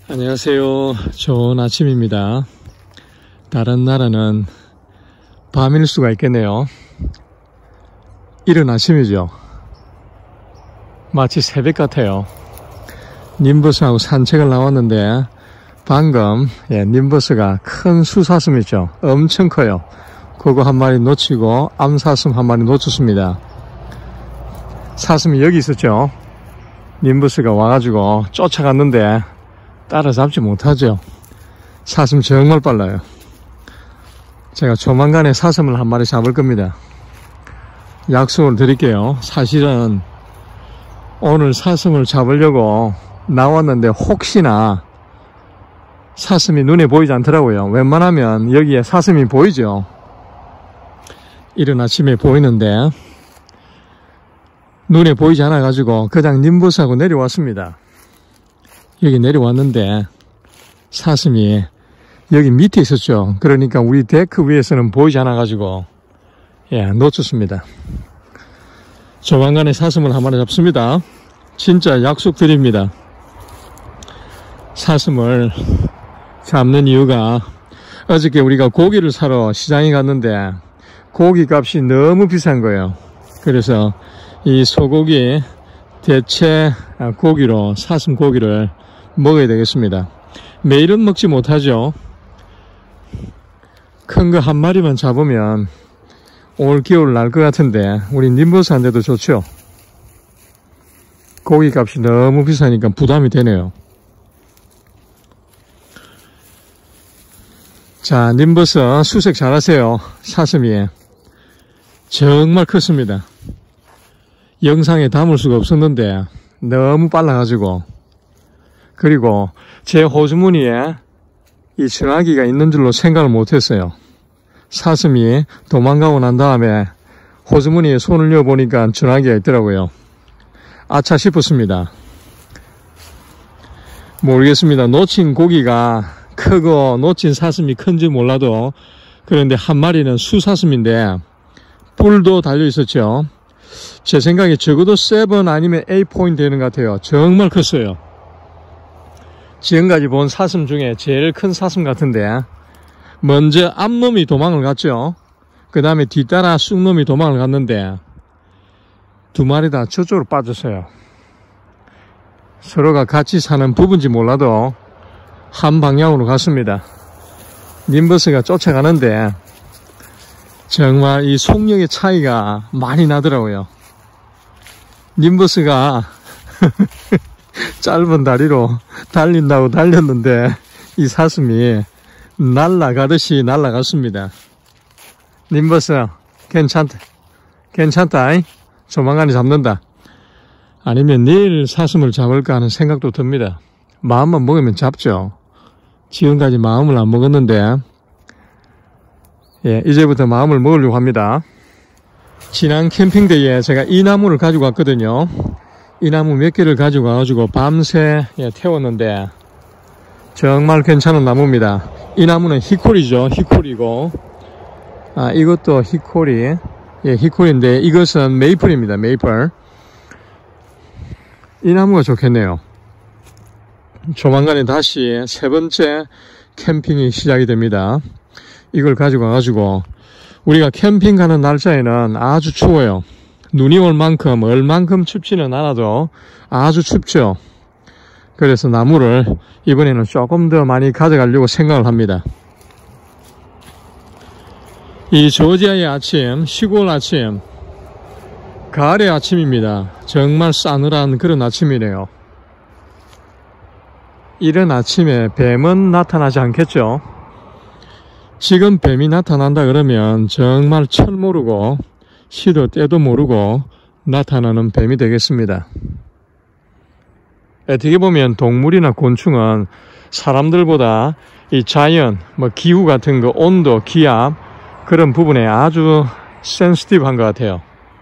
안녕하세요. 좋은 아침입니다. 다른 나라는 밤일 수가 있겠네요. 이른 아침이죠. 마치 새벽 같아요. 님버스하고 산책을 나왔는데 방금 님버스가 큰 수사슴 있죠. 엄청 커요. 그거 한 마리 놓치고 암사슴 한 마리 놓쳤습니다. 사슴이 여기 있었죠. 님버스가 와가지고 쫓아갔는데 따라잡지 못하죠. 사슴 정말 빨라요. 제가 조만간에 사슴을 한 마리 잡을 겁니다. 약속을 드릴게요. 사실은 오늘 사슴을 잡으려고 나왔는데 혹시나 사슴이 눈에 보이지 않더라고요. 웬만하면 여기에 사슴이 보이죠. 이른 아침에 보이는데 눈에 보이지 않아 가지고 그냥 님버스하고 내려왔습니다. 여기 내려왔는데 사슴이 여기 밑에 있었죠. 그러니까 우리 데크 위에서는 보이지 않아 가지고 놓쳤습니다. 조만간에 사슴을 한 마리 잡습니다. 진짜 약속드립니다. 사슴을 잡는 이유가 어저께 우리가 고기를 사러 시장에 갔는데 고기 값이 너무 비싼 거예요. 그래서 이 소고기 대체 고기로 사슴 고기를 먹어야 되겠습니다. 매일은 먹지 못하죠. 큰 거 한 마리만 잡으면 올 겨울 날 것 같은데 우리 님버스한테도 좋죠. 고기 값이 너무 비싸니까 부담이 되네요. 자, 님버스 수색 잘하세요. 사슴이 정말 컸습니다. 영상에 담을 수가 없었는데 너무 빨라가지고, 그리고 제 호주머니에 이 전화기가 있는 줄로 생각을 못했어요. 사슴이 도망가고 난 다음에 호주머니에 손을 넣어보니까 전화기가 있더라고요. 아차 싶었습니다. 모르겠습니다. 놓친 고기가 크고 놓친 사슴이 큰지 몰라도, 그런데 한 마리는 수사슴인데 뿔도 달려 있었죠. 제 생각에 적어도 7 아니면 8 포인트 되는 것 같아요. 정말 컸어요. 지금까지 본 사슴 중에 제일 큰 사슴 같은데, 먼저 앞놈이 도망을 갔죠. 그 다음에 뒤따라 쑥놈이 도망을 갔는데 두 마리 다 저쪽으로 빠졌어요. 서로가 같이 사는 부분인지 몰라도 한 방향으로 갔습니다. 님버스가 쫓아가는데 정말 이 속력의 차이가 많이 나더라고요. 님버스가 짧은 다리로 달린다고 달렸는데 이 사슴이 날아가듯이 날아갔습니다. 님버스 괜찮다. 조만간에 잡는다. 아니면 내일 사슴을 잡을까 하는 생각도 듭니다. 마음만 먹으면 잡죠. 지금까지 마음을 안 먹었는데 이제부터 마음을 먹으려고 합니다. 지난 캠핑대에 제가 이 나무를 가지고 왔거든요. 이 나무 몇 개를 가지고 와가지고 밤새 태웠는데 정말 괜찮은 나무입니다. 이 나무는 히콜이죠. 히콜이고, 이것도 히콜이, 히콜인데 이것은 메이플입니다. 메이플. 이 나무가 좋겠네요. 조만간에 다시 세 번째 캠핑이 시작이 됩니다. 이걸 가지고 와가지고 우리가 캠핑 가는 날짜에는 아주 추워요. 눈이 올 만큼 얼만큼 춥지는 않아도 아주 춥죠. 그래서 나무를 이번에는 조금 더 많이 가져가려고 생각을 합니다. 이 조지아의 아침, 시골 아침, 가을의 아침입니다. 정말 싸늘한 그런 아침이네요. 이런 아침에 뱀은 나타나지 않겠죠. 지금 뱀이 나타난다 그러면 정말 철 모르고 시도 때도 모르고 나타나는 뱀이 되겠습니다. 어떻게 보면 동물이나 곤충은 사람들보다 이 자연, 기후 같은 거, 온도, 기압 그런 부분에 아주 센시티브한 것 같아요.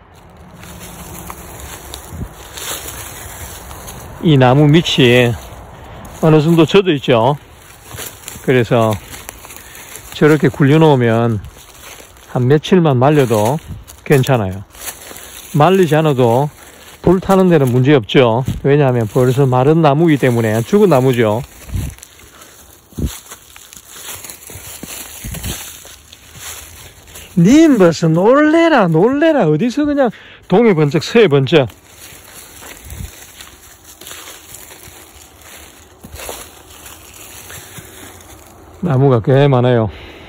이 나무 밑이 어느 정도 젖어 있죠. 그래서 저렇게 굴려놓으면 한 며칠만 말려도 괜찮아요. 말리지 않아도 불타는 데는 문제 없죠. 왜냐하면 벌써 마른 나무이기 때문에, 죽은 나무죠. 님버스 놀래라 놀래라. 어디서 그냥 동해 번쩍 서해 번쩍. 나무가 꽤 많아요.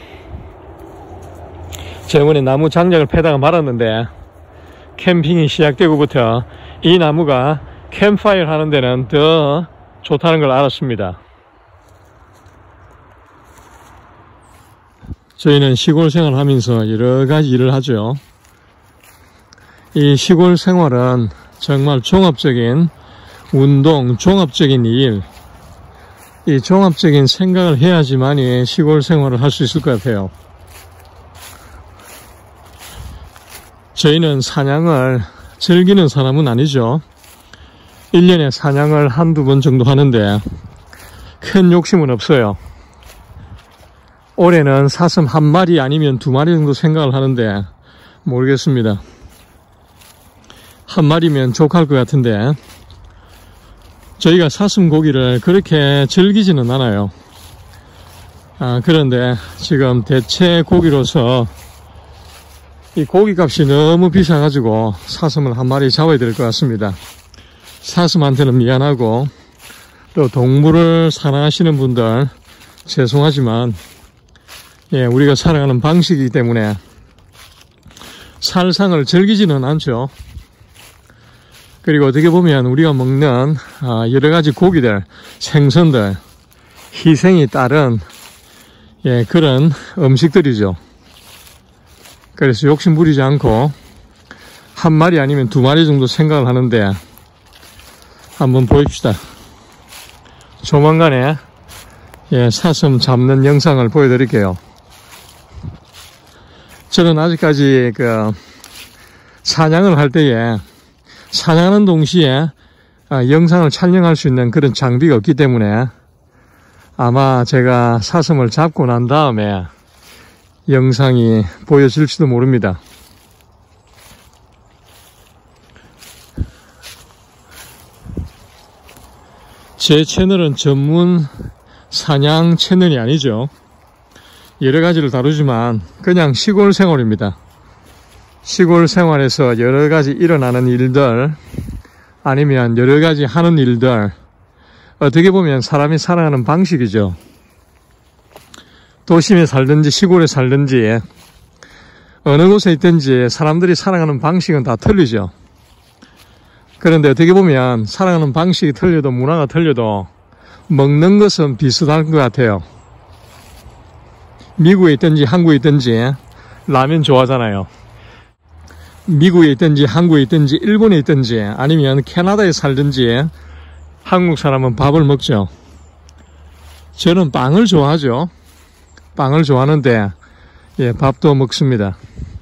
저번에 나무 장작을 패다가 말았는데 캠핑이 시작되고부터 이 나무가 캠프파이어 하는 데는 더 좋다는 걸 알았습니다. 저희는 시골 생활을 하면서 여러 가지 일을 하죠. 이 시골 생활은 정말 종합적인 운동, 종합적인 일, 이 종합적인 생각을 해야지만이 시골 생활을 할 수 있을 것 같아요. 저희는 사냥을 즐기는 사람은 아니죠. 1년에 사냥을 한두 번 정도 하는데 큰 욕심은 없어요. 올해는 사슴 1마리 아니면 2마리 정도 생각을 하는데 모르겠습니다. 1마리면 족할 것 같은데 저희가 사슴 고기를 그렇게 즐기지는 않아요. 그런데 지금 대체 고기로서 이 고기값이 너무 비싸가지고 사슴을 1마리 잡아야 될 것 같습니다. 사슴한테는 미안하고 또 동물을 사랑하시는 분들 죄송하지만 우리가 살아가는 방식이기 때문에 살상을 즐기지는 않죠. 그리고 어떻게 보면 우리가 먹는 여러 가지 고기들, 생선들, 희생이 따른 그런 음식들이죠. 그래서 욕심 부리지 않고 1마리 아니면 2마리 정도 생각을 하는데 한번 보입시다. 조만간에 사슴 잡는 영상을 보여드릴게요. 저는 아직까지 사냥을 할 때에 사냥하는 동시에 영상을 촬영할 수 있는 그런 장비가 없기 때문에 아마 제가 사슴을 잡고 난 다음에 영상이 보여질지도 모릅니다. 제 채널은 전문 사냥 채널이 아니죠. 여러 가지를 다루지만 그냥 시골 생활입니다. 시골 생활에서 여러 가지 일어나는 일들 아니면 여러 가지 하는 일들, 어떻게 보면 사람이 살아가는 방식이죠. 도심에 살든지 시골에 살든지 어느 곳에 있든지 사람들이 살아가는 방식은 다 틀리죠. 그런데 어떻게 보면 살아가는 방식이 틀려도 문화가 틀려도 먹는 것은 비슷할 것 같아요. 미국에 있든지 한국에 있든지 라면 좋아하잖아요. 미국에 있든지 한국에 있든지 일본에 있든지 아니면 캐나다에 살든지 한국 사람은 밥을 먹죠. 저는 빵을 좋아하죠. 빵을 좋아하는데 밥도 먹습니다.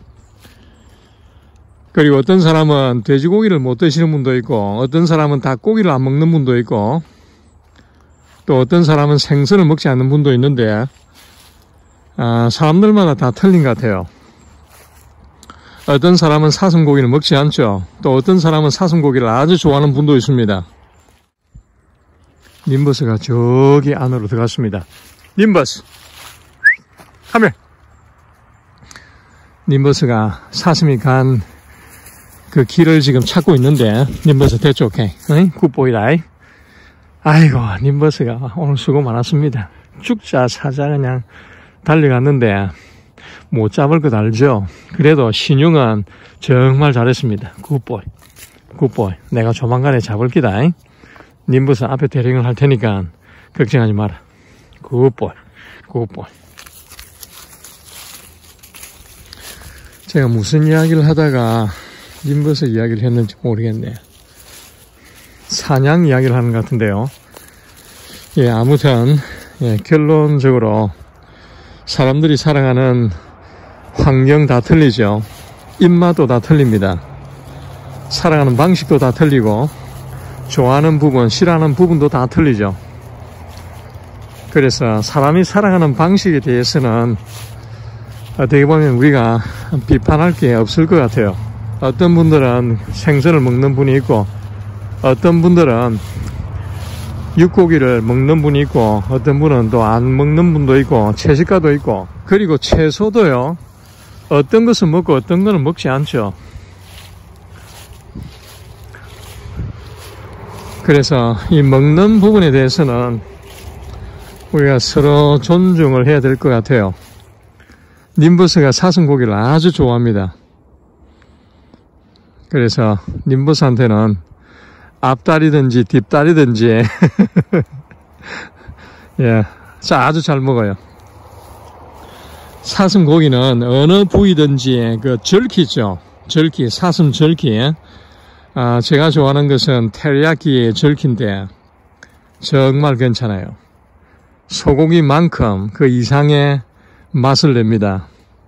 그리고 어떤 사람은 돼지고기를 못 드시는 분도 있고 어떤 사람은 닭고기를 안 먹는 분도 있고 또 어떤 사람은 생선을 먹지 않는 분도 있는데 사람들마다 다 틀린 것 같아요. 어떤 사람은 사슴고기를 먹지 않죠. 또 어떤 사람은 사슴고기를 아주 좋아하는 분도 있습니다. 님버스가 저기 안으로 들어갔습니다. 님버스! come here. 님버스가 사슴이 간 그 길을 지금 찾고 있는데 님버스 됐죠? 오케이. 굿보이다. 아이고 님버스가 오늘 수고 많았습니다. 죽자 사자 그냥 달려갔는데 못 잡을 것 알죠? 그래도 신용은 정말 잘했습니다. 굿보이. 굿보이. 내가 조만간에 잡을 기다. 님버스 앞에 대령을 할 테니까 걱정하지 마라. 굿보이. 굿보이. 제가 무슨 이야기를 하다가 님버스 이야기를 했는지 모르겠네요. 사냥 이야기를 하는 것 같은데요. 아무튼 결론적으로 사람들이 살아가는 환경 다 틀리죠. 입맛도 다 틀립니다. 살아가는 방식도 다 틀리고 좋아하는 부분, 싫어하는 부분도 다 틀리죠. 그래서 사람이 살아가는 방식에 대해서는 어떻게 보면 우리가 비판할 게 없을 것 같아요. 어떤 분들은 생선을 먹는 분이 있고 어떤 분들은 육고기를 먹는 분이 있고 어떤 분은 또 안 먹는 분도 있고 채식가도 있고 그리고 채소도요. 어떤 것은 먹고 어떤 것은 먹지 않죠. 그래서 이 먹는 부분에 대해서는 우리가 서로 존중을 해야 될 것 같아요. 님버스가 사슴고기를 아주 좋아합니다. 그래서 님버스한테는 앞다리든지 뒷다리든지 예, 아주 잘 먹어요. 사슴고기는 어느 부위든지 그 절기 있죠. 절기, 사슴 절기. 제가 좋아하는 것은 테리야키 절기인데 정말 괜찮아요. 소고기만큼 그 이상의 맛을 냅니다.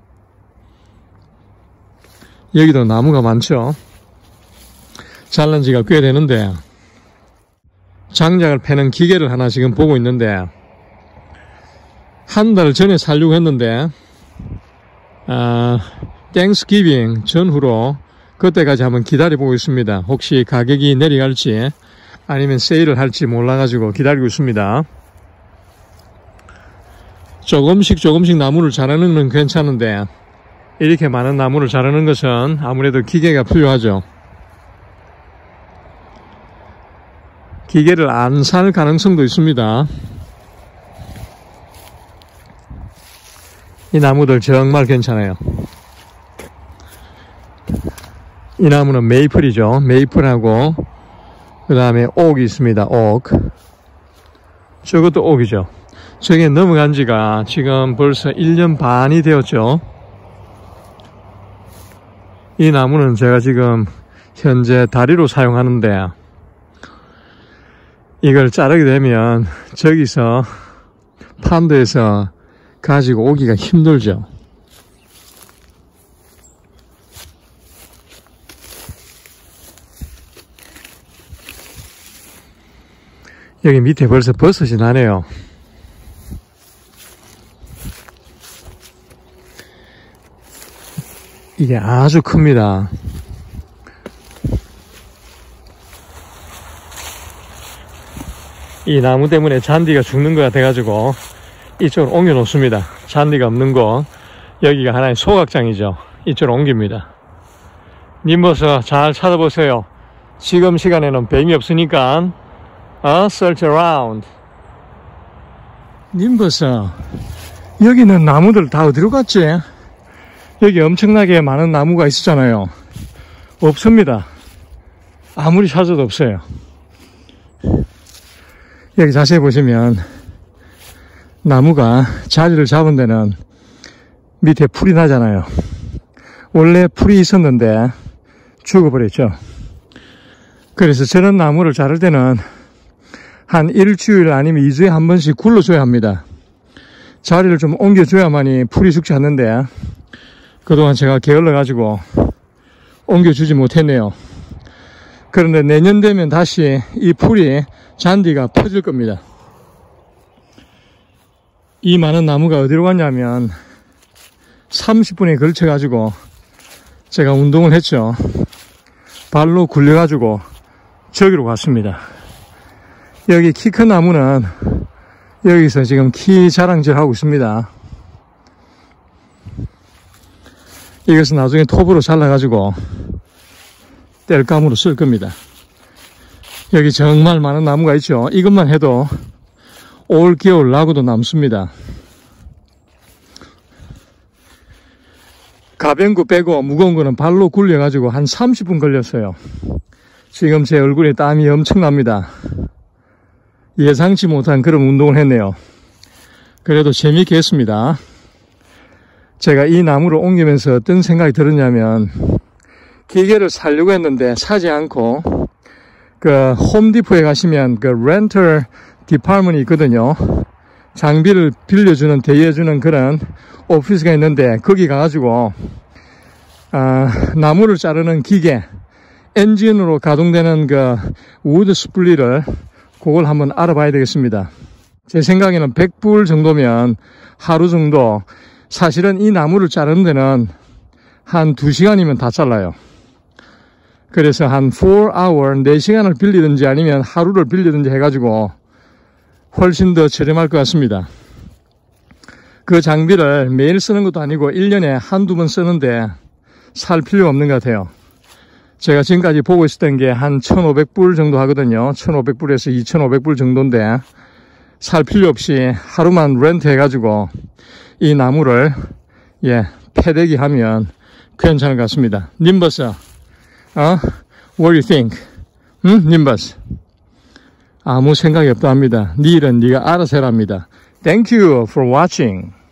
여기도 나무가 많죠. 잘난 지가 꽤 되는데 장작을 패는 기계를 하나 지금 보고 있는데 한 달 전에 살려고 했는데 땡스기빙 전후로 그때까지 한번 기다려보고 있습니다. 혹시 가격이 내려갈지 아니면 세일을 할지 몰라가지고 기다리고 있습니다. 조금씩 나무를 자르는 건 괜찮은데 이렇게 많은 나무를 자르는 것은 아무래도 기계가 필요하죠. 기계를 안 살 가능성도 있습니다. 이 나무들 정말 괜찮아요. 이 나무는 메이플이죠. 메이플하고 그 다음에 옥이 있습니다. 옥. 저것도 옥이죠. 저게 넘어간 지가 지금 벌써 1년 반이 되었죠. 이 나무는 제가 지금 현재 다리로 사용하는데 이걸 자르게 되면 저기서 판도에서 가지고 오기가 힘들죠. 여기 밑에 벌써 버섯이 나네요. 이게 아주 큽니다. 이 나무 때문에 잔디가 죽는 것 같아가지고 이쪽으로 옮겨 놓습니다. 잔디가 없는 곳. 여기가 하나의 소각장이죠. 이쪽으로 옮깁니다. 님버스 잘 찾아보세요. 지금 시간에는 뱀이 없으니까 search around. 님버스 여기는 나무들 다 어디로 갔지? 여기 엄청나게 많은 나무가 있었잖아요. 없습니다. 아무리 찾아도 없어요. 여기 자세히 보시면 나무가 자리를 잡은 데는 밑에 풀이 나잖아요. 원래 풀이 있었는데 죽어버렸죠. 그래서 저런 나무를 자를 때는 한 일주일 아니면 2주에 한 번씩 굴러줘야 합니다. 자리를 좀 옮겨줘야만이 풀이 죽지 않는데 그동안 제가 게을러가지고 옮겨주지 못했네요. 그런데 내년 되면 다시 이 풀이 잔디가 퍼질 겁니다. 이 많은 나무가 어디로 갔냐면 30분에 걸쳐가지고 제가 운동을 했죠. 발로 굴려가지고 저기로 갔습니다. 여기 키 큰 나무는 여기서 지금 키 자랑질 하고 있습니다. 이것은 나중에 톱으로 잘라가지고 땔감으로 쓸 겁니다. 여기 정말 많은 나무가 있죠. 이것만 해도 올 겨울 나고도 남습니다. 가벼운 거 빼고 무거운 거는 발로 굴려가지고 한 30분 걸렸어요. 지금 제 얼굴에 땀이 엄청납니다. 예상치 못한 그런 운동을 했네요. 그래도 재미있게 했습니다. 제가 이 나무를 옮기면서 어떤 생각이 들었냐면 기계를 사려고 했는데 사지 않고 그 홈디포에 가시면 그 렌털 디파트먼이 있거든요. 장비를 빌려주는, 대여해주는 그런 오피스가 있는데 거기 가가지고 나무를 자르는 기계, 엔진으로 가동되는 그 우드 스플릿을 그걸 한번 알아봐야 되겠습니다. 제 생각에는 100불 정도면 하루 정도, 사실은 이 나무를 자르는 데는 한 2시간이면 다 잘라요. 그래서 한 4hour, 4시간을 빌리든지 아니면 하루를 빌리든지 해가지고 훨씬 더 저렴할 것 같습니다. 그 장비를 매일 쓰는 것도 아니고 1년에 한두 번 쓰는데 살 필요가 없는 것 같아요. 제가 지금까지 보고 있었던 게 한 1,500불 정도 하거든요. 1,500불에서 2,500불 정도인데 살 필요 없이 하루만 렌트 해가지고 이 나무를 패대기 하면 괜찮을 것 같습니다. 님버스, what do you think? 님버스. 아무 생각이 없다 합니다. 네 일은 네가 알아서 해라 합니다. Thank you for watching.